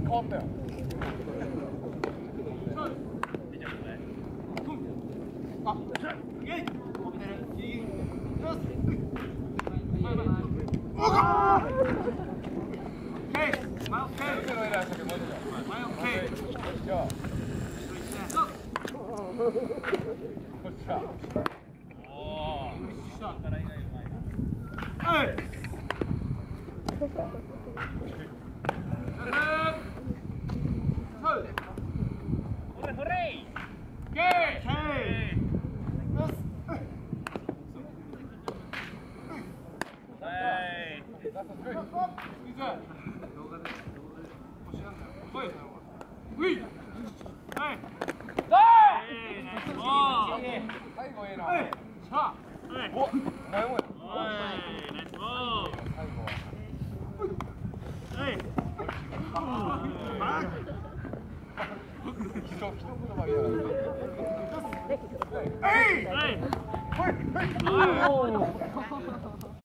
変わったよ。あ、イエイ。持ってる。ギリギリ。よし。前前。おか。オッケー。前オッケー。前オッケー。じゃあ。こっちだ。おお。下から以外うまいな。はい。ほれ。ゲー。最後ええな。さあ。お、お前もや。はい。